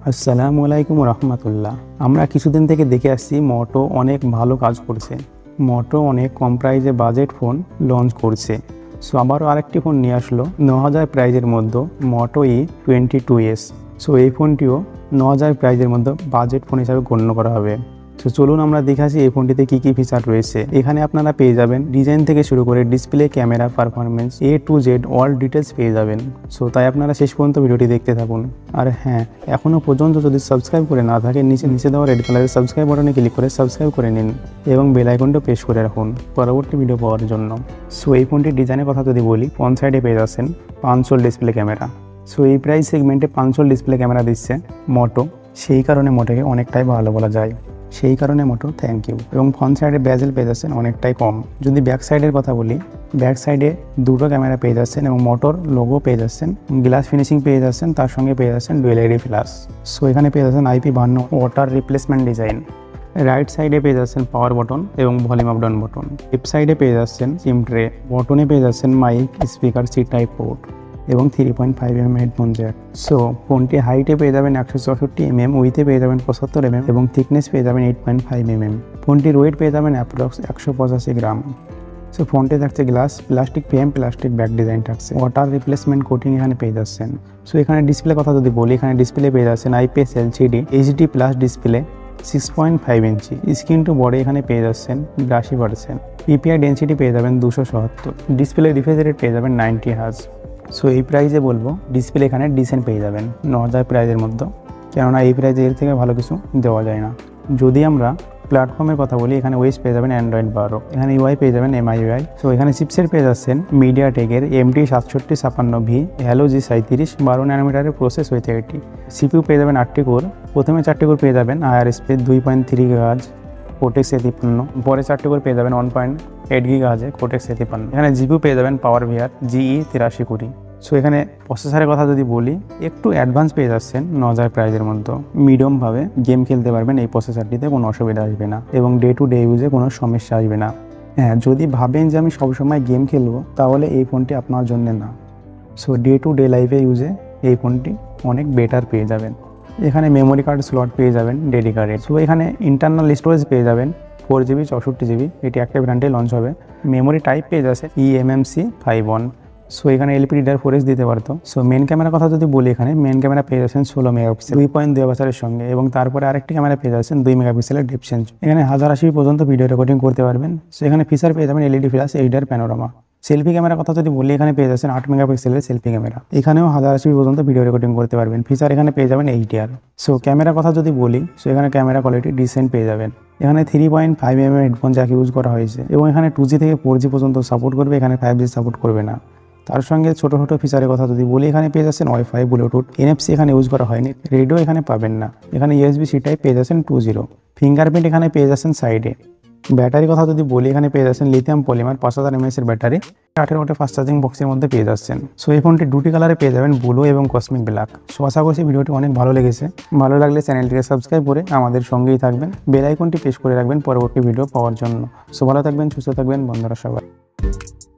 আসসালামু আলাইকুম রহমতুল্লাহ। আমরা কিছুদিন থেকে দেখে আসছি মোটো অনেক ভালো কাজ করছে। মোটো অনেক কম প্রাইজে বাজেট ফোন লঞ্চ করছে। সো আবারও আরেকটি ফোন নিয়ে আসলো 9000 প্রাইজের মধ্যে, মোটো E22s। সো এই ফোনটিও 9000 প্রাইজের মধ্যে বাজেট ফোন হিসাবে গণ্য করা হবে। তো চলুন আমরা দেখে আসি এই ফোনটিতে কী কী ফিচার রয়েছে। এখানে আপনারা পেয়ে যাবেন ডিজাইন থেকে শুরু করে display, camera, performance, A to Z all details পেয়ে যাবেন। সো তাই আপনারা শেষ পর্যন্ত ভিডিওটি দেখতে থাকুন। আর হ্যাঁ, এখনও পর্যন্ত যদি সাবস্ক্রাইব করে না থাকে নিচে দেওয়া রেড কালারের সাবস্ক্রাইব বাটনে ক্লিক করে সাবস্ক্রাইব করে নিন এবং বেল আইকনটা প্রেস করে রাখুন পরবর্তী ভিডিও পাওয়ার জন্য। সো এই ফোনটির ডিজাইনের কথা যদি বলি, ফ্রন্ট সাইডে পেয়ে যাচ্ছেন পাঞ্চোল ডিসপ্লে ক্যামেরা। সো এই প্রাইস সেগমেন্টে পাঞ্চোল ডিসপ্লে ক্যামেরা দিচ্ছে মোটো, সেই কারণে মোটোকে অনেকটাই ভালো বলা যায়। সেই কারণে মোটো থ্যাংক ইউ। এবং ফ্রন্ট সাইডে বেজেল পেয়ে যাচ্ছেন অনেকটাই কম। যদি ব্যাক সাইডের কথা বলি, ব্যাক সাইডে দুটো ক্যামেরা পেয়ে যাচ্ছেন এবং মোটোর লোগো পেয়ে যাচ্ছেন, গ্লাস ফিনিশিং পেয়ে যাচ্ছেন, তার সঙ্গে পেয়ে যাচ্ছেন ডুয়েল LED ফ্ল্যাশ। সো এখানে পেয়ে যাচ্ছেন IP52 water replacement design. Right সাইডে পেয়ে যাচ্ছেন পাওয়ার বটন এবং volume up down button. Left সাইডে পেয়ে যাচ্ছেন সিম ট্রে, বটনে পেয়ে যাচ্ছেন mic, speaker, C type port এবং 3.5mm হেডফোন জ্যাক। সো ফোনটি হাইটে পেয়ে যাবেন 164mm, উইথে পেয়ে যাবেন 75mm এবং থিকনেস পেয়ে যাবেন 8.5mm। ফোনটির ওয়েট পেয়ে যাবেন অ্যাপ্রক্স 185 গ্রাম। সো ফোনটি থাকছে glass, plastic frame, plastic back design থাকছে, ওয়াটার রিপ্লেসমেন্ট কোটিং এখানে পেয়ে যাচ্ছেন। সো এখানে ডিসপ্লে কথা যদি বলি, এখানে ডিসপ্লে পেয়ে যাচ্ছেন IPS LCD HD plus display 6.5 inch. Screen to body এখানে পেয়ে যাচ্ছেন 82%। PPI ডেন্সিটি পেয়ে যাবেন 277। ডিসপ্লে রিফ্রেশ রেট পেয়ে যাবেন 90 Hz। সো এই প্রাইজে বলবো ডিসপ্লে এখানে ডিসেন্ট পেয়ে যাবেন 9000 প্রাইজের মধ্যে, কেননা এই প্রাইজে এর থেকে ভালো কিছু দেওয়া যায় না। যদি আমরা প্ল্যাটফর্মের কথা বলি, এখানে ওয়েস পেয়ে যাবেন Android 12, এখানে UI পেয়ে যাবেন MIUI। সো এখানে চিপসেট পেয়ে যাচ্ছেন MediaTek-এর MT6756V Helio G37 12 ন্যানোমিটারের প্রসেস উইথ 80। CPU পেয়ে যাবেন 8টি কোর। প্রথমে 4টি কোর পেয়ে যাবেন IRSP 2.3 GHz Cortex A53, পরে 4টি কোর পেয়ে যাবেন 1.8 GHz Cortex A53। এখানে GPU পেয়ে যাবেন PowerVR GE8320। সো এখানে প্রসেসরের কথা যদি বলি, একটু অ্যাডভান্স পেয়ে যাচ্ছেন 9000 প্রাইজের মধ্যে। মিডিয়ামভাবে গেম খেলতে পারবেন এই প্রসেসরটিতে, কোনো অসুবিধা আসবে না এবং ডে টু ডে ইউজে কোনো সমস্যা আসবে না। হ্যাঁ, যদি ভাবেন যে আমি সবসময় গেম খেলবো, তাহলে এই ফোনটি আপনার জন্য না। সো ডে টু ডে লাইফে ইউজে এই ফোনটি অনেক বেটার পেয়ে যাবেন। এখানে মেমোরি কার্ড স্লট পেয়ে যাবেন ডেডিকেটেড। সো এখানে ইন্টারনাল স্টোরেজ পেয়ে যাবেন 4GB 64GB, এটি একটা ব্র্যান্ডে লঞ্চ হবে। মেমোরি টাইপ পেয়ে যাচ্ছে eMMC 5.1। সো এখানে LPDDR4X দিতে পারতো। সো মেন ক্যামেরা কথা যদি বলি, এখানে মেন ক্যামেরা পেয়ে যাচ্ছেন 16 মেগাপিক্সেল 2.2 বছরের সঙ্গে, এবং তারপরে আরেকটি ক্যামেরা পেয়ে যাচ্ছেন 2 মেগাপিক্সেলের ডেপথ সেন্সর। এখানে 1080p পর্যন্ত ভিডিও রেকর্ডিং করতে পারবেন। সো এখানে ফিচার পেয়ে যাবেন LED ফ্ল্যাশ, এইডার প্যানোরামা। সেলফি ক্যামেরা কথা যদি বলি, এখানে পেয়ে যাচ্ছেন 8 মেগাপিক্সেলের সেলফি ক্যামেরা, এখানেও 1080p পর্যন্ত ভিডিও রেকর্ডিং করতে পারবেন। ফিচার এখানে পেয়ে যাবেন HDR। সো ক্যামেরা কথা যদি বলি, সো এখানে ক্যামেরা কোয়ালিটি ডিসেন্ট পেয়ে যাবেন। এখানে 3.5mm হেডফোন জ্যাক ইউজ করা হয়েছে এবং এখানে 2G থেকে 4G পর্যন্ত সাপোর্ট করবে, এখানে 5G সাপোর্ট করবে না। তার সঙ্গে ছোটো ছোটো ফিচারের কথা যদি বলি, এখানে পেয়ে যাচ্ছেন ওয়াইফাই, ব্লুটুথ, NFC এখানে ইউজ করা হয়নি, রেডিও এখানে পাবেন না। এখানে USB-C টাইপ পেয়ে যাচ্ছেন 2.0, ফিঙ্গারপ্রিন্ট এখানে পেয়ে যাচ্ছেন সাইডে। ব্যাটারি কথা যদি বলি, এখানে পেয়ে যাচ্ছেন লিথিয়াম পলিমার 5000 mAh এর ব্যাটারি, 18 ওয়াটের ফাস্ট চার্জিং বক্সের মধ্যে পেয়ে যাচ্ছেন। সো এই ফোনটি দুটি কালারে পেয়ে যাবেন, ব্লু এবং কসমিক ব্ল্যাক। সো আশা করছি ভিডিওটি অনেক ভালো লেগেছে। ভালো লাগলে চ্যানেলটিকে সাবস্ক্রাইব করে আমাদের সঙ্গেই থাকবেন, বেল আইকনটি প্রেস করে রাখবেন পরবর্তী ভিডিও পাওয়ার জন্য। সো ভালো থাকবেন, সুস্থ থাকবেন বন্ধুরা সবাই।